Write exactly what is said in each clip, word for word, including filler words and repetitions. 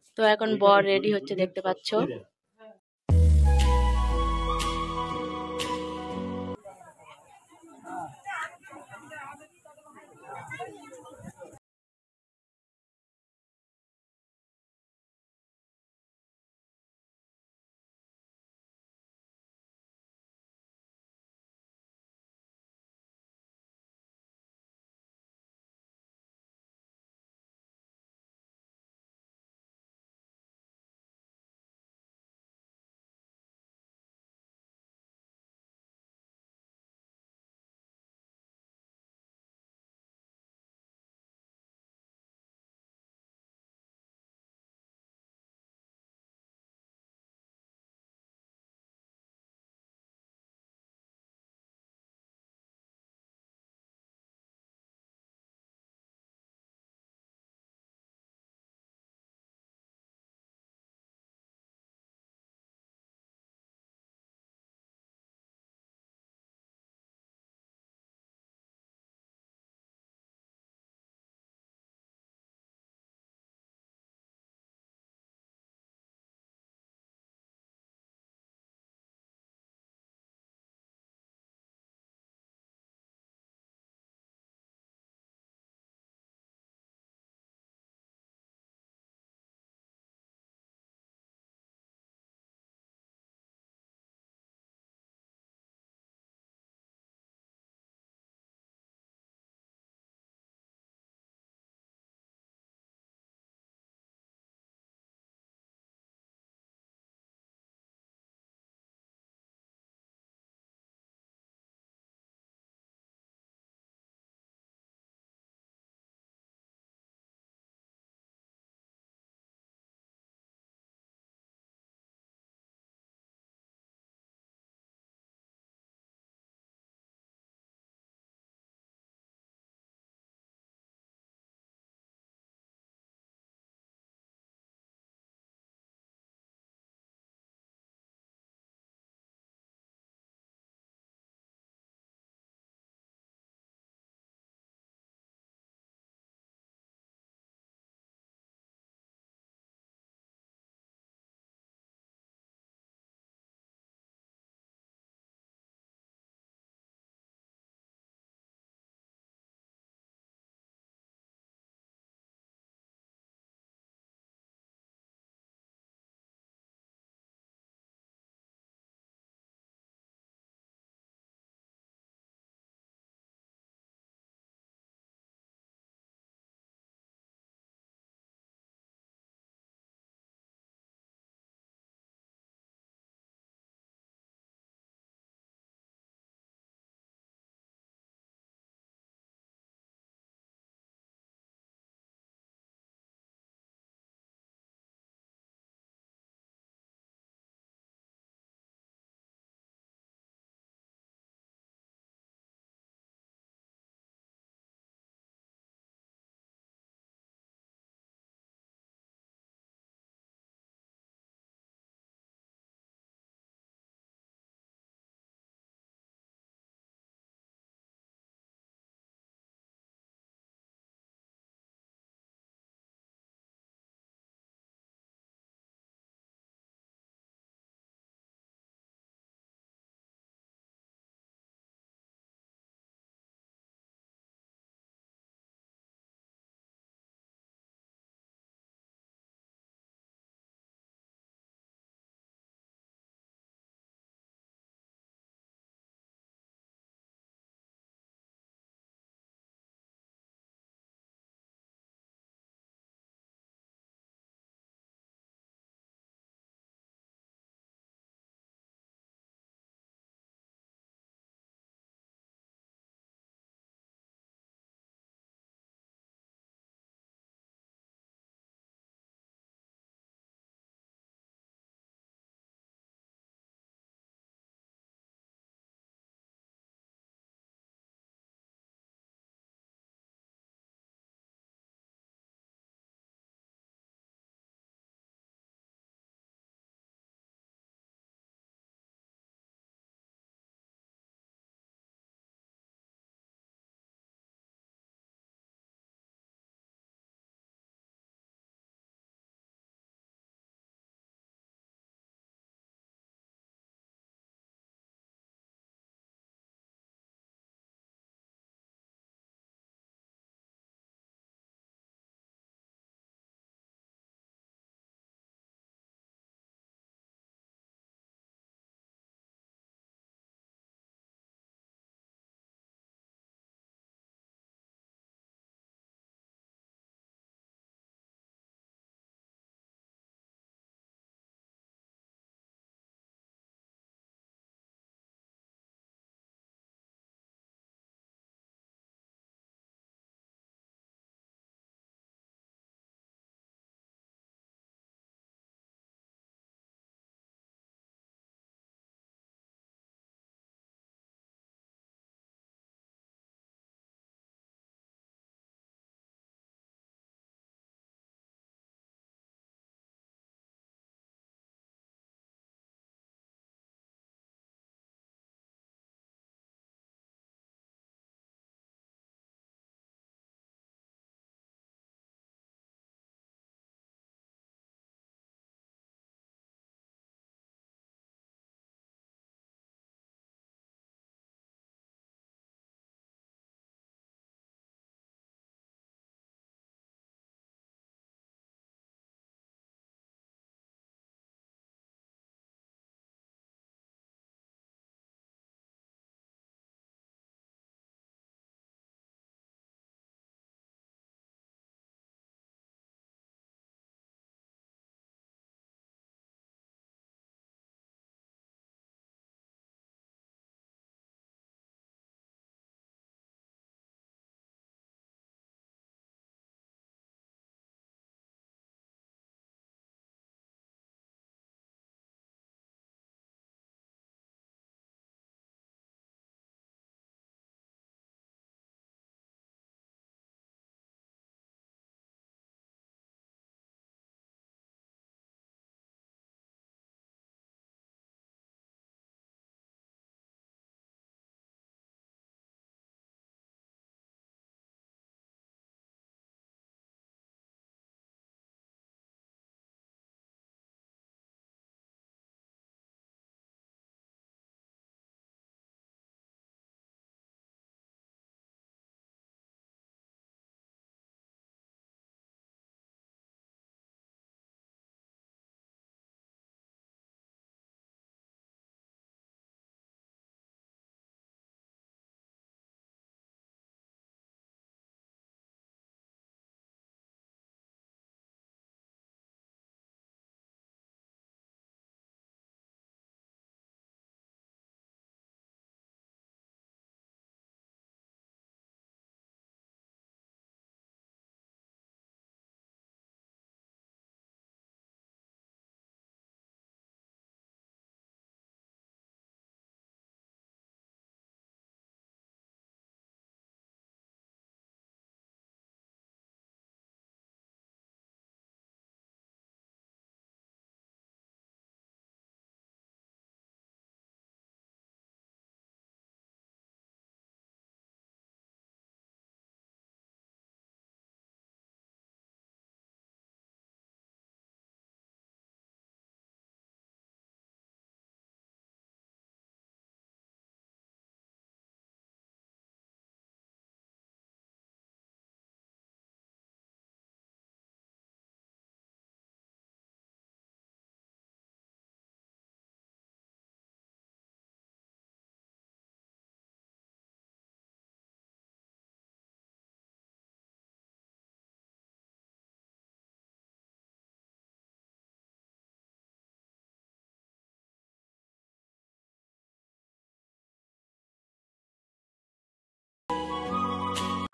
তো এখন বর রেডি হচ্ছে, দেখতে পাচ্ছ।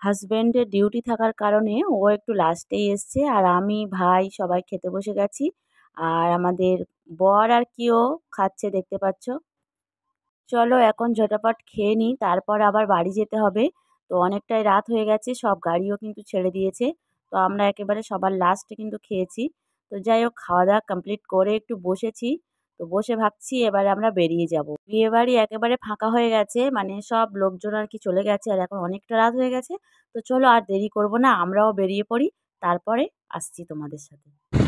হাজব্যান্ডের ডিউটি থাকার কারণে ও একটু লাস্টেই এসছে আর আমি ভাই সবাই খেতে বসে গেছি। আর আমাদের বর আর কিও খাচ্ছে দেখতে পাচ্ছ। চলো এখন ঝটাপট খেয়ে নিই, তারপর আবার বাড়ি যেতে হবে। তো অনেকটাই রাত হয়ে গেছে, সব গাড়িও কিন্তু ছেড়ে দিয়েছে। তো আমরা একেবারে সবার লাস্টে কিন্তু খেয়েছি। তো যাই হোক, খাওয়া দাওয়া কমপ্লিট করে একটু বসেছি। তো বসে ভাবছি এবারে আমরা বেরিয়ে যাব। বিয়েবাড়ি একেবারে ফাঁকা হয়ে গেছে, মানে সব লোকজন আর কি চলে গেছে আর এখন অনেকটা রাত হয়ে গেছে। তো চলো আর দেরি করব না, আমরাও বেরিয়ে পড়ি। তারপরে আসছি তোমাদের সাথে।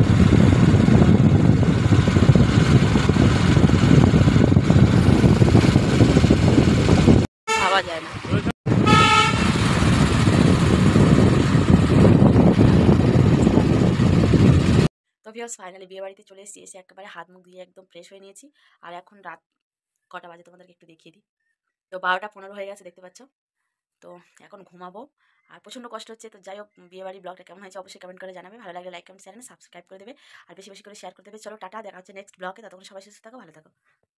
ভাবা যায় না। তো ভিউয়ার্স, ফাইনালি বিয়ে বাড়িতে চলে এসেছি। এসে একেবারে হাত মুখ ধুয়ে একদম ফ্রেশ হয়ে নিয়েছি। আর এখন রাত কটা বাজে তোমাদেরকে একটু দেখিয়ে দিই। তো বারোটা পনেরো হয়ে গেছে দেখতে পাচ্ছ। তো এখন ঘুমাবো। আর প্রচণ্ড কষ্ট হচ্ছে। তো যাই হোক, বিয়ে বাড়ির ব্লগটা কেমন হয়েছে অবশ্যই কমেন্ট করে জানাবে। ভালো লাগলে লাইক কমেন্ট চ্যানেল সাবস্ক্রাইব করে দেবে আর বেশি বেশি করে শেয়ার করে দেবে। চলো টাটা, দেখা হচ্ছে নেক্সট ব্লগে। ততক্ষণ সবাই সুস্থ থাকো, ভালো থাকো।